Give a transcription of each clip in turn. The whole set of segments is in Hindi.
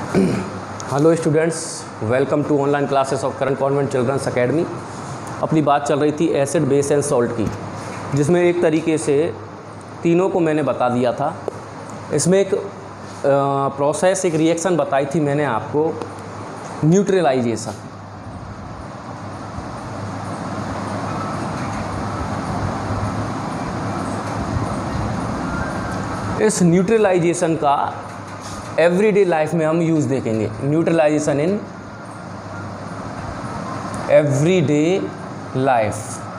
Hello students, welcome to online classes of current convent childrens academy. अपनी बात चल रही थी एसिड, बेस एंड सॉल्ट की, जिसमें एक तरीके से तीनों को मैंने बता दिया था। इसमें एक प्रोसेस, एक रिएक्शन बताई थी मैंने आपको, न्यूट्रलाइजेशन। इस न्यूट्रलाइजेशन का एवरीडे लाइफ में हम यूज़ देखेंगे। Neutralization in everyday life.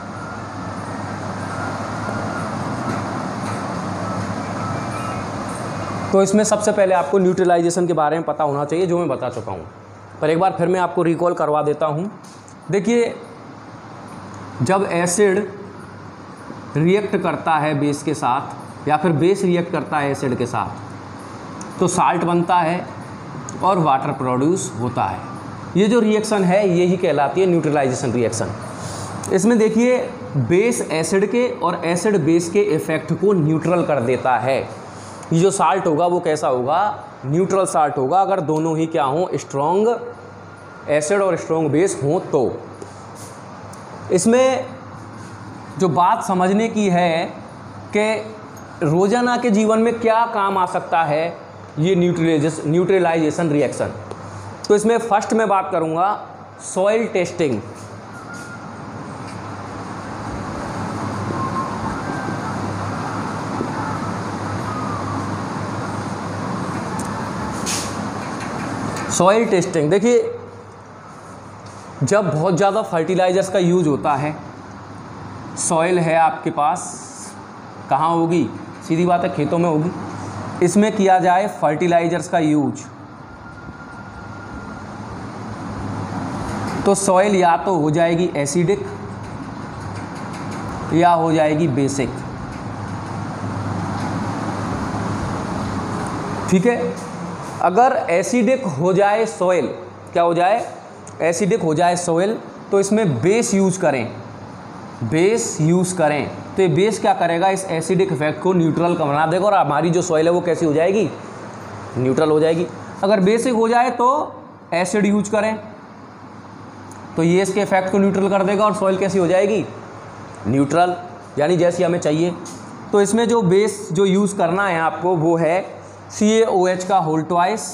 तो इसमें सबसे पहले आपको न्यूट्रलाइजेशन के बारे में पता होना चाहिए, जो मैं बता चुका हूँ, पर एक बार फिर मैं आपको रिकॉल करवा देता हूँ। देखिए, जब एसिड रिएक्ट करता है बेस के साथ, या फिर बेस रिएक्ट करता है एसिड के साथ, तो साल्ट बनता है और वाटर प्रोड्यूस होता है। ये जो रिएक्शन है यही कहलाती है न्यूट्रलाइजेशन रिएक्शन। इसमें देखिए, बेस एसिड के और एसिड बेस के इफेक्ट को न्यूट्रल कर देता है। ये जो साल्ट होगा वो कैसा होगा? न्यूट्रल साल्ट होगा, अगर दोनों ही क्या हों, स्ट्रॉन्ग एसिड और स्ट्रॉन्ग बेस हों तो। इसमें जो बात समझने की है कि रोज़ाना के जीवन में क्या काम आ सकता है ये न्यूट्रलाइजेशन रिएक्शन। तो इसमें फर्स्ट मैं बात करूंगा सॉइल टेस्टिंग। सॉइल टेस्टिंग, देखिए, जब बहुत ज़्यादा फर्टिलाइजर्स का यूज होता है, सॉइल है आपके पास, कहाँ होगी? सीधी बात है, खेतों में होगी। इसमें किया जाए फर्टिलाइजर्स का यूज, तो सॉइल या तो हो जाएगी एसिडिक या हो जाएगी बेसिक। ठीक है, अगर एसिडिक हो जाए सॉइल, क्या हो जाए? एसिडिक हो जाए सॉइल, तो इसमें बेस यूज करें, बेस यूज़ करें, तो ये बेस क्या करेगा? इस एसिडिक इफेक्ट को न्यूट्रल का बना देगा और हमारी जो सॉइल है वो कैसी हो जाएगी? न्यूट्रल हो जाएगी। अगर बेसिक हो जाए तो एसिड यूज करें, तो ये इसके इफेक्ट को न्यूट्रल कर देगा और सॉइल कैसी हो जाएगी? न्यूट्रल, यानी जैसी हमें चाहिए। तो इसमें जो बेस जो यूज़ करना है आपको वो है CaOH का होल ट्वाइस,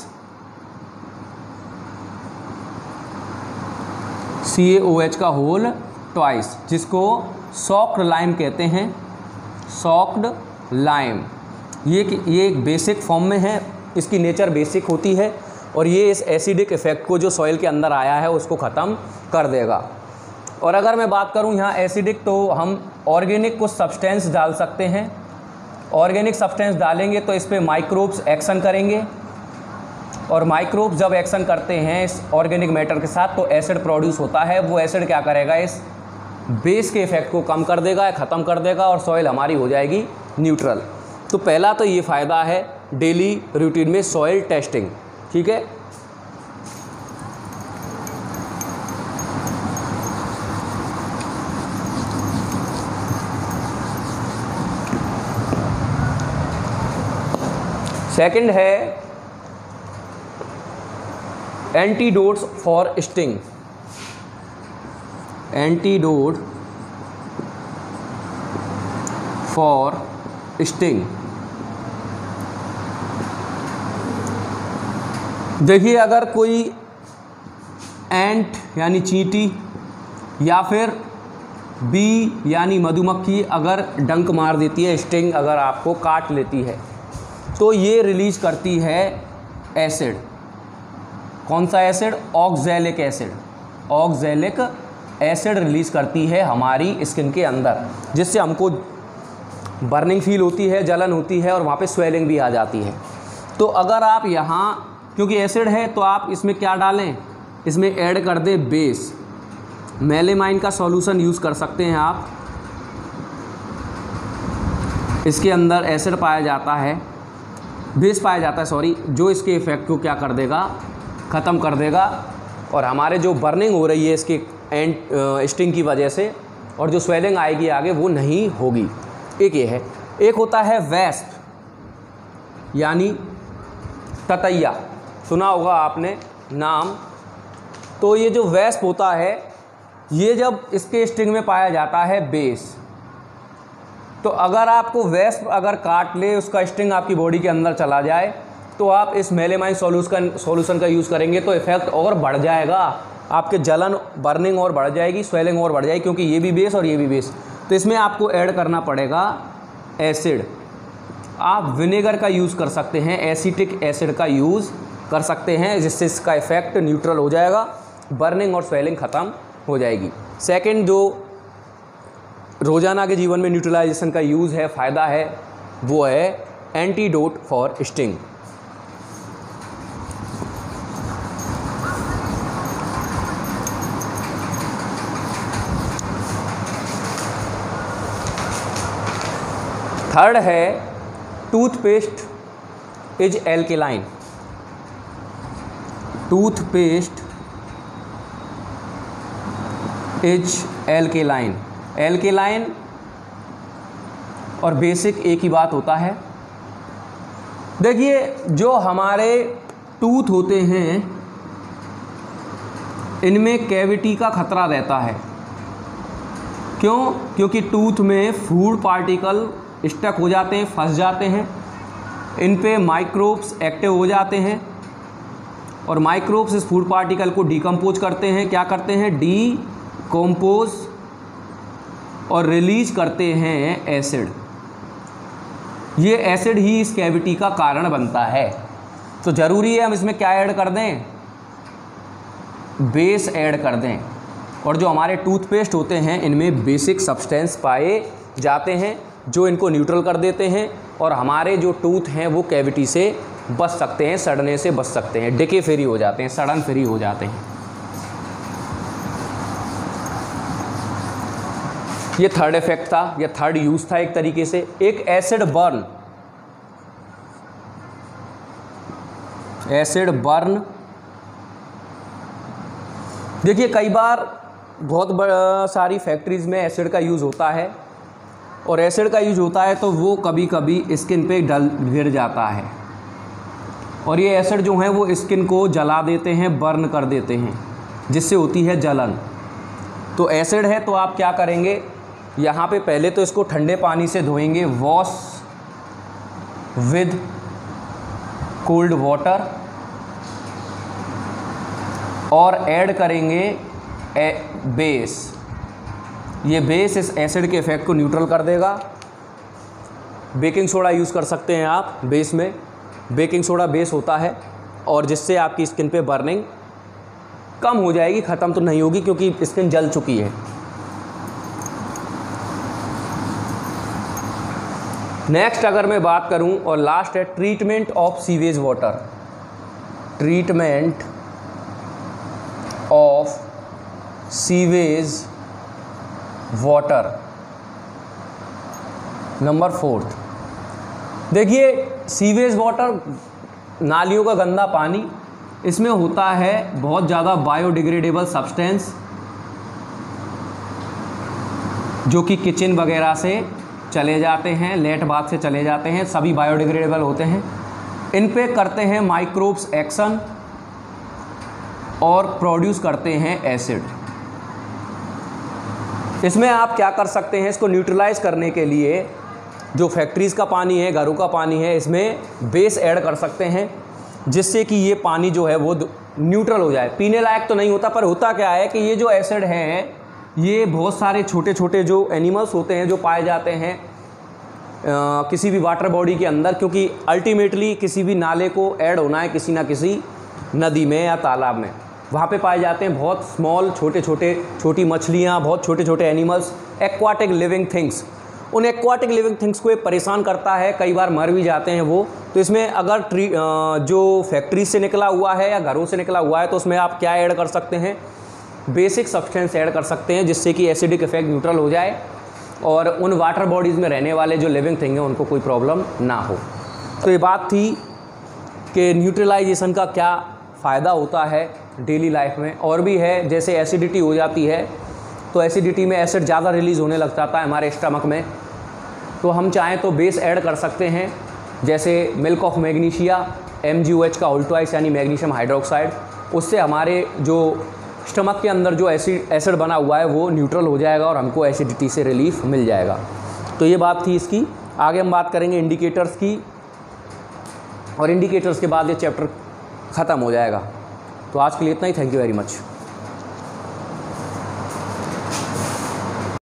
CaOH का होल ट्वाइस, जिसको सॉक्ड लाइम कहते हैं। सॉक्ड लाइम, ये एक बेसिक फॉर्म में है, इसकी नेचर बेसिक होती है और ये इस एसिडिक इफेक्ट को जो सॉइल के अंदर आया है उसको ख़त्म कर देगा। और अगर मैं बात करूं यहाँ एसिडिक, तो हम ऑर्गेनिक कुछ सब्सटेंस डाल सकते हैं। ऑर्गेनिक सब्सटेंस डालेंगे तो इस पर माइक्रोब्स एक्शन करेंगे, और माइक्रोब्स जब एक्शन करते हैं इस ऑर्गेनिक मैटर के साथ, तो एसिड प्रोड्यूस होता है। वो एसिड क्या करेगा? इस बेस के इफेक्ट को कम कर देगा, ख़त्म कर देगा, और सॉइल हमारी हो जाएगी न्यूट्रल। तो पहला तो ये फ़ायदा है डेली रूटीन में सॉइल टेस्टिंग। ठीक है, सेकंड है antidotes for sting. Antidote for sting. देखिए, अगर कोई एंट यानी चींटी या फिर बी यानी मधुमक्खी अगर डंक मार देती है, स्टिंग अगर आपको काट लेती है, तो ये रिलीज करती है एसिड। कौन सा acid? Oxalic acid. Oxalic acid release करती है हमारी स्किन के अंदर, जिससे हमको बर्निंग फील होती है, जलन होती है, और वहाँ पे स्वेलिंग भी आ जाती है। तो अगर आप यहाँ, क्योंकि एसिड है, तो आप इसमें क्या डालें? इसमें ऐड कर दें बेस। मेलेमाइन का सॉल्यूशन यूज़ कर सकते हैं आप। इसके अंदर एसिड पाया जाता है, बेस पाया जाता है, सॉरी, जो इसके इफेक्ट को क्या कर देगा? ख़त्म कर देगा, और हमारे जो बर्निंग हो रही है इसके स्टिंग की वजह से, और जो स्वेलिंग आएगी आगे, वो नहीं होगी। एक ये है। एक होता है वेस्प यानी ततैया। सुना होगा आपने नाम। तो ये जो वेस्प होता है, ये जब इसके स्टिंग में पाया जाता है बेस, तो अगर आपको वेस्प अगर काट ले, उसका स्टिंग आपकी बॉडी के अंदर चला जाए, तो आप इस मेलेमाइन सॉल्यूशन का यूज़ करेंगे तो इफेक्ट और बढ़ जाएगा, आपके जलन बर्निंग और बढ़ जाएगी, स्वेलिंग और बढ़ जाएगी, क्योंकि ये भी बेस और ये भी बेस। तो इसमें आपको ऐड करना पड़ेगा एसिड। आप विनेगर का यूज़ कर सकते हैं, एसिटिक एसिड का यूज़ कर सकते हैं, जिससे इसका इफेक्ट न्यूट्रल हो जाएगा, बर्निंग और स्वेलिंग ख़त्म हो जाएगी। सेकंड जो रोज़ाना के जीवन में न्यूट्रलाइजेशन का यूज़ है, फ़ायदा है, वो है एंटीडोट फॉर स्टिंग। थर्ड है toothpaste is alkaline. Toothpaste is alkaline. Alkaline और बेसिक एक ही बात होता है। देखिए, जो हमारे टूथ होते हैं इनमें कैविटी का खतरा रहता है। क्यों? क्योंकि टूथ में फूड पार्टिकल स्टक हो जाते हैं, फंस जाते हैं, इन पे माइक्रोब्स एक्टिव हो जाते हैं, और माइक्रोब्स इस फूड पार्टिकल को डिकम्पोज करते हैं। क्या करते हैं? डिकम्पोज, और रिलीज करते हैं एसिड। ये एसिड ही इस कैविटी का कारण बनता है। तो ज़रूरी है हम इसमें क्या ऐड कर दें? बेस ऐड कर दें। और जो हमारे टूथपेस्ट होते हैं इनमें बेसिक सब्सटेंस पाए जाते हैं जो इनको न्यूट्रल कर देते हैं, और हमारे जो टूथ हैं वो कैविटी से बच सकते हैं, सड़ने से बच सकते हैं, डिके फ्री हो जाते हैं, सड़न फ्री हो जाते हैं। ये थर्ड इफेक्ट था, या थर्ड यूज़ था एक तरीके से। एक एसिड बर्न। एसिड बर्न, देखिए कई बार बहुत सारी फैक्ट्रीज़ में एसिड का यूज़ होता है, और एसिड का यूज होता है तो वो कभी कभी स्किन पे गिर जाता है, और ये एसिड जो है वो स्किन को जला देते हैं, बर्न कर देते हैं, जिससे होती है जलन। तो एसिड है तो आप क्या करेंगे, यहाँ पे पहले तो इसको ठंडे पानी से धोएंगे, वॉश विद कोल्ड वाटर, और ऐड करेंगे बेस। ये बेस इस एसिड के इफेक्ट को न्यूट्रल कर देगा। बेकिंग सोडा यूज़ कर सकते हैं आप बेस में। बेकिंग सोडा बेस होता है, और जिससे आपकी स्किन पे बर्निंग कम हो जाएगी, ख़त्म तो नहीं होगी क्योंकि स्किन जल चुकी है। नेक्स्ट अगर मैं बात करूं, और लास्ट है treatment of sewage water. Treatment of sewage water, number 4। देखिए, सीवेज वाटर, नालियों का गंदा पानी, इसमें होता है बहुत ज़्यादा बायोडिग्रेडेबल सब्सटेंस, जो कि किचन वगैरह से चले जाते हैं, लेट बाथ से चले जाते हैं, सभी बायोडिग्रेडेबल होते हैं। इन पे करते हैं माइक्रोब्स एक्शन, और प्रोड्यूस करते हैं एसिड। इसमें आप क्या कर सकते हैं, इसको न्यूट्रलाइज करने के लिए जो फैक्ट्रीज़ का पानी है, घरों का पानी है, इसमें बेस ऐड कर सकते हैं, जिससे कि ये पानी जो है वो न्यूट्रल हो जाए। पीने लायक तो नहीं होता, पर होता क्या है कि ये जो एसिड हैं ये बहुत सारे छोटे छोटे जो एनिमल्स होते हैं जो पाए जाते हैं किसी भी वाटर बॉडी के अंदर, क्योंकि अल्टीमेटली किसी भी नाले को ऐड होना है किसी ना किसी नदी में या तालाब में, वहाँ पे पाए जाते हैं बहुत स्मॉल छोटी मछलियाँ, बहुत छोटे छोटे एनिमल्स, एक्वाटिक लिविंग थिंग्स। उन एक्वाटिक लिविंग थिंग्स को ये परेशान करता है, कई बार मर भी जाते हैं वो। तो इसमें अगर जो फैक्ट्री से निकला हुआ है या घरों से निकला हुआ है तो उसमें आप क्या ऐड कर सकते हैं, बेसिक सब्सटेंस ऐड कर सकते हैं, जिससे कि एसिडिक इफेक्ट न्यूट्रल हो जाए और उन वाटर बॉडीज़ में रहने वाले जो लिविंग थिंग हैं उनको कोई प्रॉब्लम ना हो। तो ये बात थी कि न्यूट्रलाइजेशन का क्या फ़ायदा होता है डेली लाइफ में। और भी है, जैसे एसिडिटी हो जाती है तो एसिडिटी में एसिड ज़्यादा रिलीज़ होने लग जाता है हमारे स्टमक में, तो हम चाहें तो बेस ऐड कर सकते हैं, जैसे मिल्क ऑफ मैग्नीशिया MgOH का होल ट्वाइस यानी मैग्नीशियम हाइड्रोक्साइड, उससे हमारे जो स्टमक के अंदर जो एसिड बना हुआ है वो न्यूट्रल हो जाएगा और हमको एसिडिटी से रिलीफ मिल जाएगा। तो ये बात थी इसकी। आगे हम बात करेंगे इंडिकेटर्स की, और इंडिकेटर्स के बाद ये चैप्टर ख़त्म हो जाएगा। तो आज के लिए इतना ही। Thank you very much.